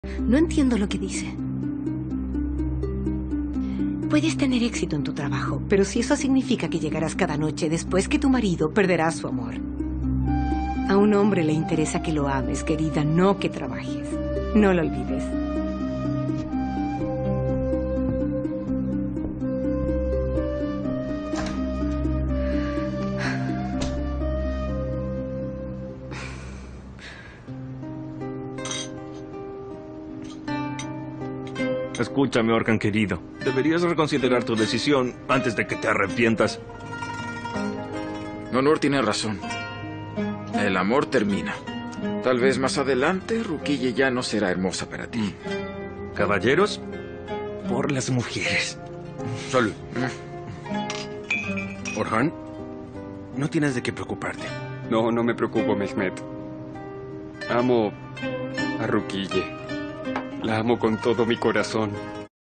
No entiendo lo que dice. Puedes tener éxito en tu trabajo, pero si eso significa que llegarás cada noche después que tu marido, perderás su amor. A un hombre le interesa que lo ames, querida, no que trabajes. No lo olvides. Escúchame, Orkan querido. Deberías reconsiderar tu decisión antes de que te arrepientas. Onur tiene razón. El amor termina. Tal vez más adelante, Rukiye ya no será hermosa para ti. Caballeros, por las mujeres. Salud. Orhan, no tienes de qué preocuparte. No, no me preocupo, Mehmet. Amo a Rukiye. La amo con todo mi corazón.